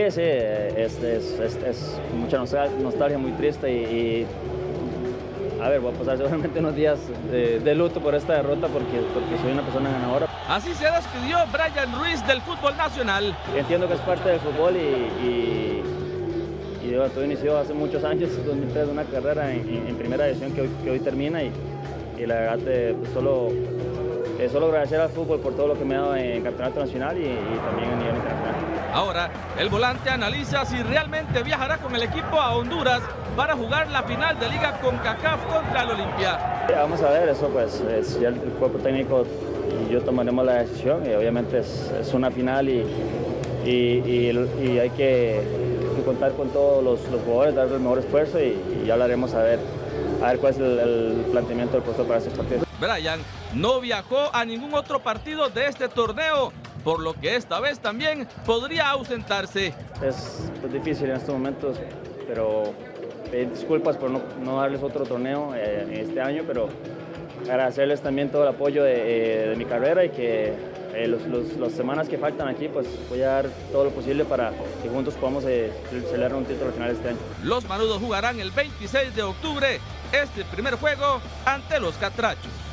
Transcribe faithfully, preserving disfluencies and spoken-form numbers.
Sí, sí, es, es, es, es mucha nostalgia, muy triste y, y a ver, voy a pasar seguramente unos días de, de luto por esta derrota porque, porque soy una persona ganadora. Así se despidió Brian Ruiz del fútbol nacional. Entiendo que es parte del fútbol y, y, y yo, todo inició hace muchos años, dos mil tres, una carrera en, en primera división que hoy, que hoy termina y, y la verdad te, pues solo, eh, solo agradecer al fútbol por todo lo que me ha dado en campeonato nacional y, y también a nivel internacional. Ahora, el volante analiza si realmente viajará con el equipo a Honduras para jugar la final de Liga CONCACAF contra el Olimpia. Vamos a ver, eso pues es, ya el cuerpo técnico y yo tomaremos la decisión y obviamente es, es una final y, y, y, y hay que, que contar con todos los, los jugadores, dar el mejor esfuerzo y, y ya hablaremos a ver, a ver cuál es el, el planteamiento del profesor para este partido. Brian no viajó a ningún otro partido de este torneo, por lo que esta vez también podría ausentarse. Es, es difícil en estos momentos, pero pedir disculpas por no, no darles otro torneo eh, en este año, pero agradecerles también todo el apoyo de, eh, de mi carrera y que eh, los, los, las semanas que faltan aquí, pues voy a dar todo lo posible para que juntos podamos eh, celebrar un título final este año. Los manudos jugarán el veintiséis de octubre este primer juego ante los Catrachos.